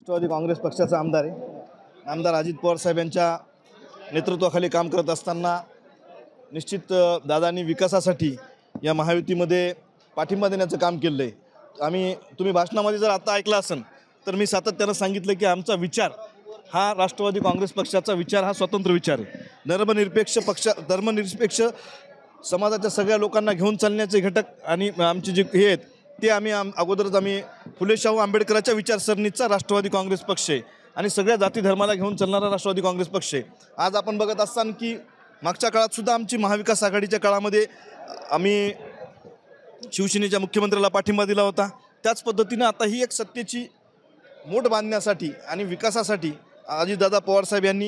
राष्ट्रवादी काँग्रेस पक्षाचा आमदार आहे. आमदार अजित पवार साहेब यांच्या नेतृत्वाखाली काम करत असताना निश्चित दादांनी विकासासाठी या महायुतीमध्ये पाठिंबा देण्याचं काम केलं आहे. तुम्ही भाषणामध्ये जर आता ऐकलं असेल तर मी सातत्यानं सांगितलं की आमचा विचार हा राष्ट्रवादी काँग्रेस पक्षाचा विचार हा स्वतंत्र विचार आहे. धर्मनिरपेक्ष समाजाच्या सगळ्या लोकांना घेऊन चालण्याचे घटक आणि आमचे जे हे आहेत ते अगोदरच आम्ही फुले शाहू आंबेडकरांच्या विचारसरणीचा राष्ट्रवादी काँग्रेस पक्ष आहे आणि सगळ्या जाती धर्माला घेऊन चालणारा राष्ट्रवादी काँग्रेस पक्ष आहे. आज आपण बघत असताना की मागच्या काळात सुद्धा आमची महाविकास आघाडीच्या काळामध्ये आम्ही शिवसेनेच्या मुख्यमंत्र्याला पाठिंबा दिला होता. त्याच पद्धतीनं आता ही एक सत्तेची मोठ बांधण्यासाठी आणि विकासासाठी अजितदादा पवारसाहेब यांनी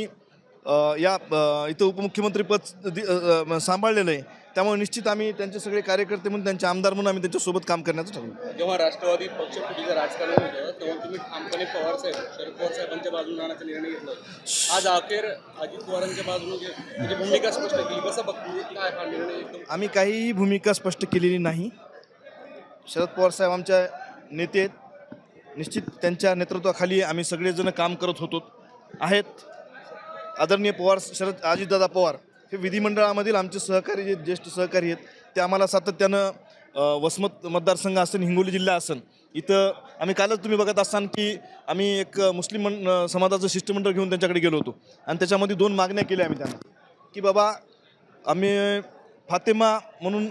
इथं उपमुख्यमंत्रीपद सांभाळलेलं आहे. त्यामुळे निश्चित आम्ही त्यांचे सगळे कार्यकर्ते म्हणून त्यांचे आमदार म्हणून आम्ही त्यांच्यासोबत काम करण्याचं ठरवलं. जेव्हा राष्ट्रवादी पक्ष फुटीचं राजकारण होतं तेव्हा तुम्ही ठामपणे शरद पवार साहेबांच्या बाजूने जाण्याचा निर्णय घेतला. आज अखेर अजित पवारांच्या बाजूने म्हणजे भूमिका स्पष्ट केली. कसं बघतो काय हा निर्णय? आम्ही काहीही भूमिका स्पष्ट केलेली नाही. शरद पवार साहेब आमच्या नेते आहेत. निश्चित त्यांच्या नेतृत्वाखाली आम्ही सगळेजण काम करत होतो आहेत. आदरणीय अजितदादा पवार हे विधिमंडळामधील आमचे सहकारी जे ज्येष्ठ सहकारी आहेत ते आम्हाला सातत्यानं वसमत मतदारसंघ असेल, हिंगोली जिल्हा असेल, इथं आम्ही कालच तुम्ही बघत असताना की आम्ही एक मुस्लिम समाजाचं शिष्टमंडळ घेऊन त्यांच्याकडे गेलो होतो आणि त्याच्यामध्ये 2 मागण्या केल्या आम्ही त्यांना की बाबा आम्ही फातेमा म्हणून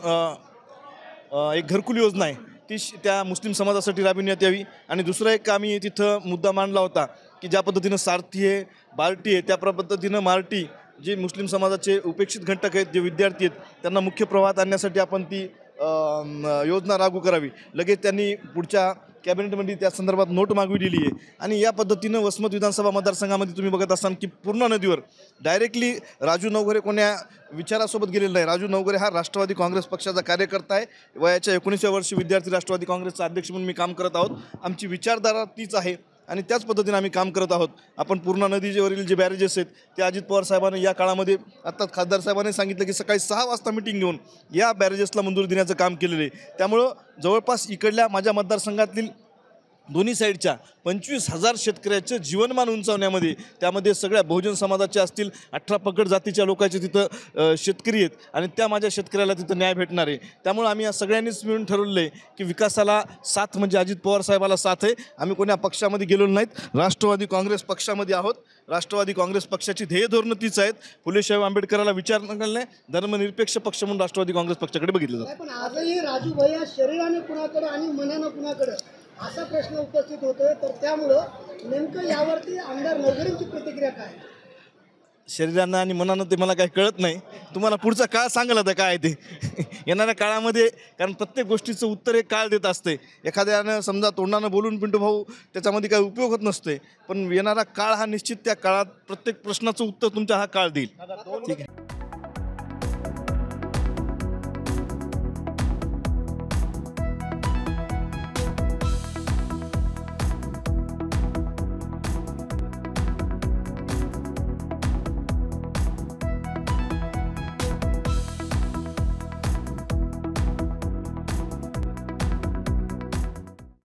एक घरकुल योजना आहे ती त्या मुस्लिम समाजासाठी राबविण्यात यावी. आणि दुसरा एक आम्ही तिथं मुद्दा मांडला होता की ज्या पद्धतीनं सारथी आहे, बार्टी आहे, त्या पद्धतीनं मार्टी जे मुस्लिम समाजाचे उपेक्षित घटक आहेत, जे विद्यार्थी आहेत, त्यांना मुख्य प्रवाहात आणण्यासाठी आपण ती योजना लागू करावी. लगेच त्यांनी पुढच्या कॅबिनेटमध्ये त्या संदर्भात नोट मागविलेली आहे. आणि या पद्धतीनं वसमत विधानसभा मतदारसंघामध्ये तुम्ही बघत असताना की पूर्ण नदीवर डायरेक्टली राजू नवघरे कोण्या विचारासोबत गेलेला नाही. राजू नवघरे हा राष्ट्रवादी काँग्रेस पक्षाचा कार्यकर्ता आहे. वयाच्या 19व्या वर्षी विद्यार्थी राष्ट्रवादी काँग्रेसचा अध्यक्ष म्हणून मी काम करत आहोत. आमची विचारधारा तीच आहे आणि त्याच पद्धतीने आम्ही काम करत आहोत. आपण पूर्णा नदीवरील जे बॅरेजेस आहेत ते अजित पवार साहेबांनी या काळामध्ये आत्ताच खासदार साहेबांनी सांगितलं की सकाळी 6 वाजता मिटिंग घेऊन या बॅरेजेसला मंजुरी देण्याचं काम केलेलं आहे. त्यामुळं जवळपास इकडल्या माझ्या मतदारसंघातील दोन्ही साईडच्या 25,000 शेतकऱ्याचं जीवनमान उंचावण्यामध्ये त्यामध्ये सगळ्या बहुजन समाजाचे असतील, 18 पगड जातीच्या लोकांचे तिथं शेतकरी आहेत आणि त्या माझ्या शेतकऱ्याला तिथं न्याय भेटणार आहे. त्यामुळे आम्ही या सगळ्यांनीच मिळून ठरवलं आहे की विकासाला साथ म्हणजे अजित पवार साहेबाला साथ आहे. आम्ही कोण्या पक्षामध्ये गेलेलो नाहीत, राष्ट्रवादी काँग्रेस पक्षामध्ये आहोत. राष्ट्रवादी काँग्रेस पक्षाची ध्येय धोरणं तीच आहेत. फुले शाहू आंबेडकराला विचार नाही, धर्मनिरपेक्ष पक्ष म्हणून राष्ट्रवादी काँग्रेस पक्षाकडे बघितलं जातं. पण आजही राजू भैया शरीराने कुणाकडे आणि मनानं कुणाकडे असा प्रश्न उपस्थित होतोय, तर त्यामुळं नेमकं यावरती आमदार नवघरेंची प्रतिक्रिया काय? शरीरानं आणि मनानं ते मला काही कळत नाही. तुम्हाला पुढचा काळ सांगाल आता काय ते येणाऱ्या काळामध्ये, कारण प्रत्येक गोष्टीचं उत्तर हे काळ देत असते. एखाद्यानं समजा तोंडानं बोलून पिंटू भाऊ त्याच्यामध्ये काही उपयोग होत नसते, पण येणारा काळ हा निश्चित त्या काळात प्रत्येक प्रश्नाचं उत्तर तुमचा हा काळ देईल. ठीक आहे.